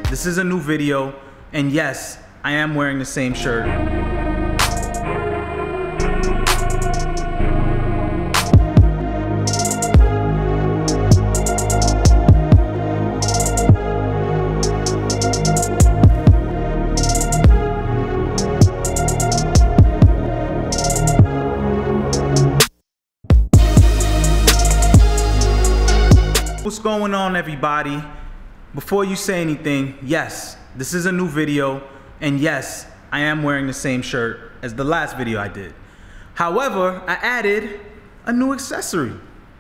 this is a new video, and yes, I am wearing the same shirt. What's going on, everybody? Before you say anything, yes, this is a new video, and yes, I am wearing the same shirt as the last video I did. However, I added a new accessory.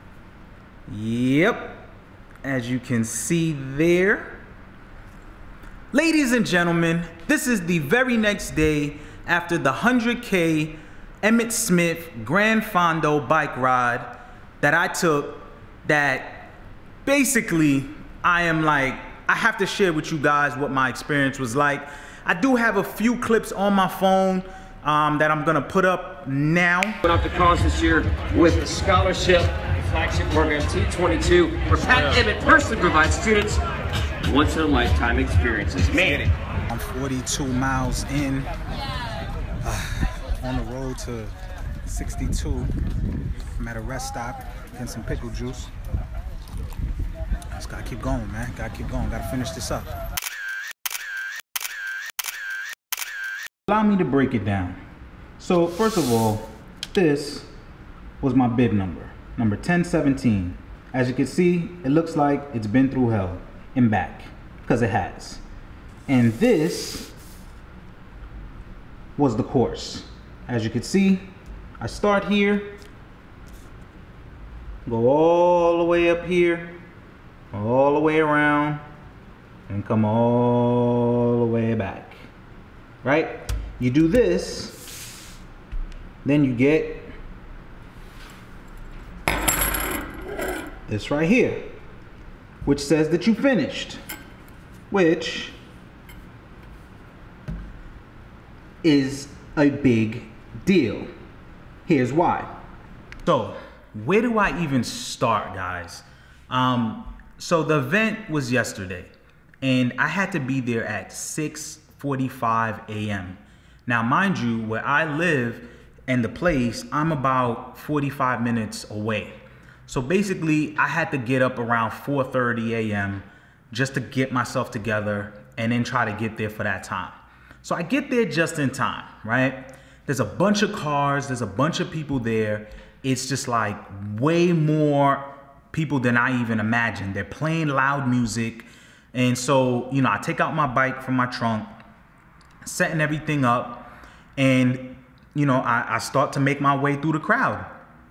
Yep, as you can see there. Ladies and gentlemen, this is the very next day after the 100K Emmitt Smith Grand Fondo bike ride that I took, that basically I have to share with you guys what my experience was like. I do have a few clips on my phone that I'm gonna put up now. Went off to college this year with a scholarship, flagship program T22, where Pat Emmitt personally provides students once-in-a-lifetime experiences. Man, I'm 42 miles in, on the road to 62. I'm at a rest stop, getting some pickle juice. Just gotta keep going, man. Gotta keep going. Gotta finish this up. Allow me to break it down. So first of all, this was my bib number 1017. As you can see, it looks like it's been through hell and back, because it has. And this was the course. As you can see, I start here, go all the way up here, all the way around, and come all the way back, right? You do this, then you get this right here, which says that you finished, which is a big deal. Here's why. So, where do I even start, guys? So the event was yesterday, and I had to be there at 6:45 a.m. Now, mind you, where I live and the place, I'm about 45 minutes away. So basically, I had to get up around 4:30 a.m. just to get myself together and then try to get there for that time. So I get there just in time, right? There's a bunch of cars, there's a bunch of people there. It's just like way more people than I even imagined. They're playing loud music. And so, you know, I take out my bike from my trunk, setting everything up, and, you know, I start to make my way through the crowd.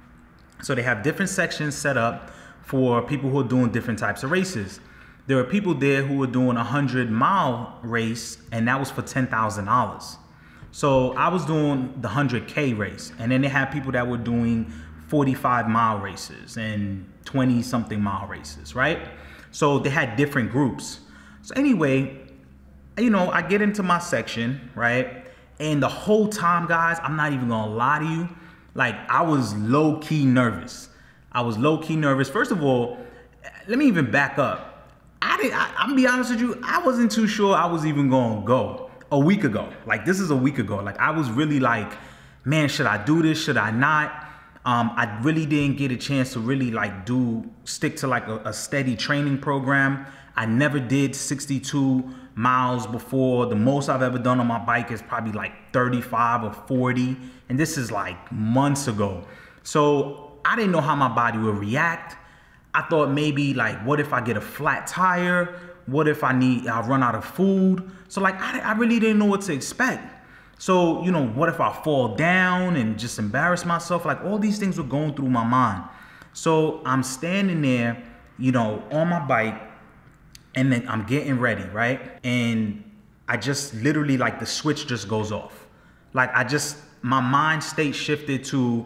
So they have different sections set up for people who are doing different types of races. There were people there who were doing a 100-mile race, and that was for $10,000. So I was doing the 100K race, and then they had people that were doing 45-mile races and 20-something mile races, right? So they had different groups. So anyway, you know, I get into my section, right? And the whole time, guys, I'm not even gonna lie to you, like, I was low-key nervous. I was low-key nervous. First of all, let me even back up. I'm gonna be honest with you, I wasn't too sure I was even gonna go a week ago. Like, this is a week ago. Like, I was really like, man, should I do this? Should I not? I really didn't get a chance to really like stick to like a steady training program. I never did 62 miles before. The most I've ever done on my bike is probably like 35 or 40. And this is like months ago. So I didn't know how my body would react. I thought maybe like, what if I get a flat tire? What if I run out of food? So like, I really didn't know what to expect. So, you know, what if I fall down and just embarrass myself? Like, all these things were going through my mind. So I'm standing there, you know, on my bike, and then I'm getting ready, right? And I just literally, like, the switch just goes off. Like, my mind state shifted to,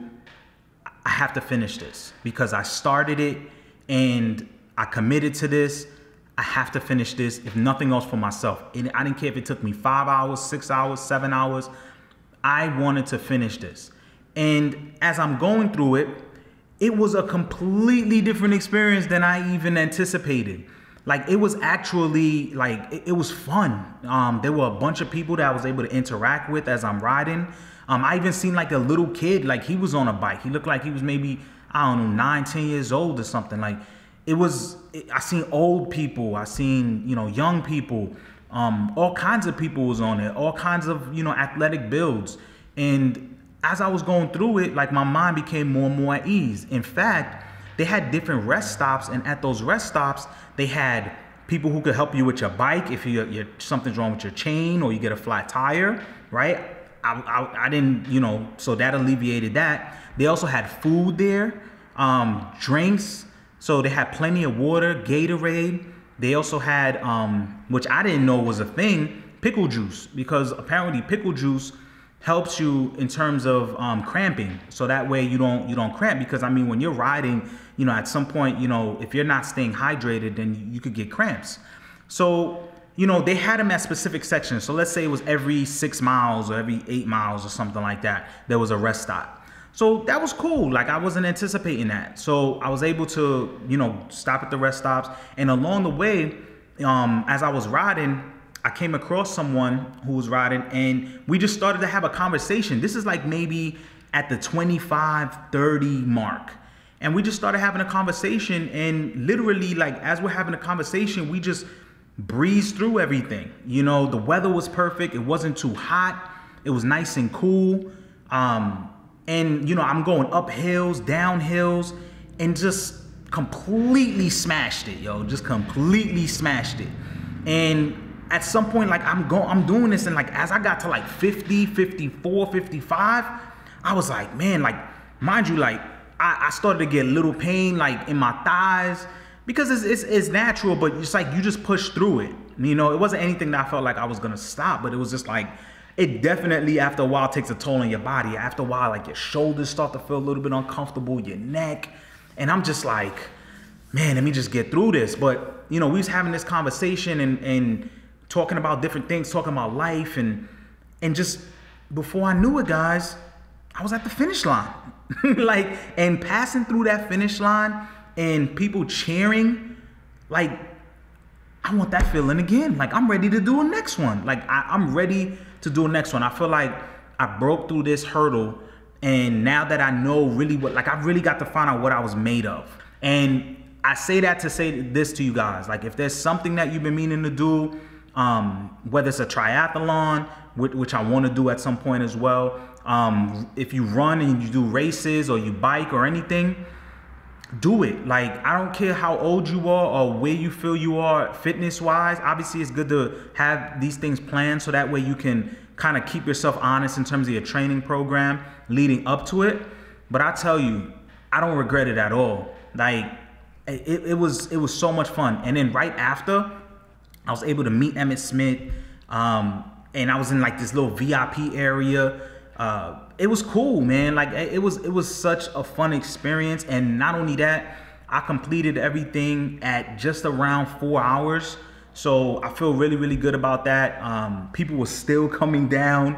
I have to finish this because I started it and I committed to this. I have to finish this, if nothing else, for myself. And I didn't care if it took me 5 hours, 6 hours, 7 hours. I wanted to finish this. And as I'm going through it, it was a completely different experience than I even anticipated. like it was actually like it was fun. There were a bunch of people that I was able to interact with as I'm riding. I even seen like a little kid, like he was on a bike. He looked like he was maybe, I don't know, 9, 10 years old or something. Like I seen old people, I seen, you know, young people, all kinds of people was on it, all kinds of, you know, athletic builds. And as I was going through it, like my mind became more and more at ease. In fact, they had different rest stops, and at those rest stops, they had people who could help you with your bike if something's wrong with your chain or you get a flat tire, right? I didn't, you know, so that alleviated that. They also had food there, drinks. So they had plenty of water, Gatorade. They also had, which I didn't know was a thing, pickle juice, because apparently pickle juice helps you in terms of cramping. So that way you don't cramp, because I mean, when you're riding, you know, at some point, you know, if you're not staying hydrated, then you could get cramps. So, you know, they had them at specific sections. So let's say it was every 6 miles or every 8 miles or something like that, there was a rest stop. So that was cool. Like I wasn't anticipating that. So I was able to, you know, stop at the rest stops. And along the way, as I was riding, I came across someone who was riding, and we just started to have a conversation. This is like maybe at the 25, 30 mark. And we just started having a conversation, and literally, like, as we're having a conversation, we just breezed through everything. You know, the weather was perfect. It wasn't too hot. It was nice and cool. And, you know, I'm going up hills, down hills, and just completely smashed it, yo. Just completely smashed it. And at some point, like, I'm doing this, and like, as I got to like 50, 54, 55, I was like, man, like, mind you, like, I started to get a little pain, like, in my thighs, because it's natural, but it's like, you just push through it. You know, it wasn't anything that I felt like I was gonna stop, but it was just like, it definitely, after a while, takes a toll on your body. After a while, like, your shoulders start to feel a little bit uncomfortable, your neck. And I'm just like, man, let me just get through this. But, you know, we was having this conversation and talking about different things, talking about life. And just before I knew it, guys, I was at the finish line. Like, and passing through that finish line and people cheering, like, I want that feeling again. Like, I'm ready to do a next one. Like, I'm ready to do a next one. I feel like I broke through this hurdle, and now that I know really what, like, I really got to find out what I was made of. And I say that to say this to you guys. Like, if there's something that you've been meaning to do, whether it's a triathlon, which I want to do at some point as well, if you run and you do races or you bike or anything, do it. Like, I don't care how old you are or where you feel you are fitness wise. Obviously, it's good to have these things planned so that way you can kind of keep yourself honest in terms of your training program leading up to it. But I tell you, I don't regret it at all. Like, it was so much fun. And then right after, I was able to meet Emmitt Smith, and I was in like this little VIP area. It was cool, man. Like, it was such a fun experience. And not only that, I completed everything at just around 4 hours. So I feel really, really good about that. People were still coming down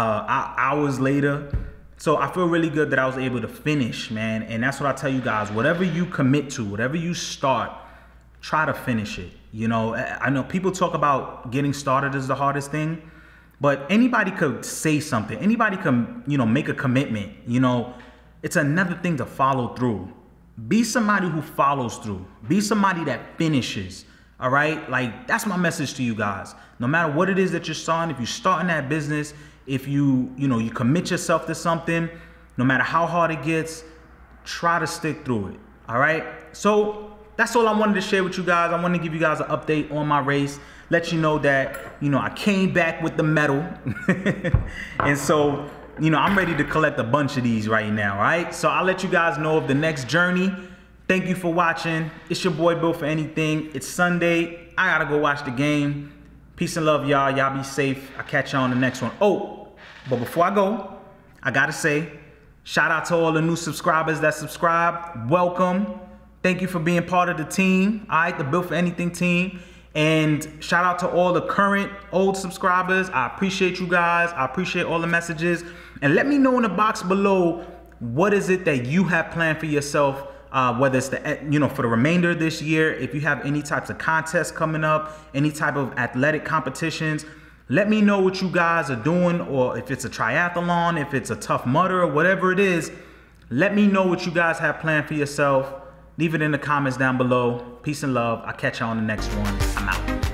hours later. So I feel really good that I was able to finish, man. And that's what I tell you guys, whatever you commit to, whatever you start, try to finish it. You know, I know people talk about getting started is the hardest thing, but anybody could say something. Anybody can, you know, make a commitment. You know, it's another thing to follow through. Be somebody who follows through. Be somebody that finishes. All right? Like, that's my message to you guys. No matter what it is that you're starting, if you're starting that business, if you commit yourself to something, no matter how hard it gets, try to stick through it. All right? So that's all I wanted to share with you guys. I wanted to give you guys an update on my race. Let you know that, you know, I came back with the medal. And so, you know, I'm ready to collect a bunch of these right now, all right? So I'll let you guys know of the next journey. Thank you for watching. It's your boy, Built for Anything. It's Sunday. I gotta go watch the game. Peace and love, y'all. Y'all be safe. I'll catch y'all on the next one. Oh, but before I go, I gotta say, shout out to all the new subscribers that subscribe. Welcome. Thank you for being part of the team, all right? The Built for Anything team. And shout out to all the current old subscribers. I appreciate you guys. I appreciate all the messages. And let me know in the box below, what is it that you have planned for yourself whether it's for the remainder of this year. If you have any types of contests coming up, any type of athletic competitions, let me know what you guys are doing, or if it's a triathlon, if it's a Tough Mudder, or whatever it is. Let me know what you guys have planned for yourself. Leave it in the comments down below. Peace and love. I'll catch you on the next one. I'm out.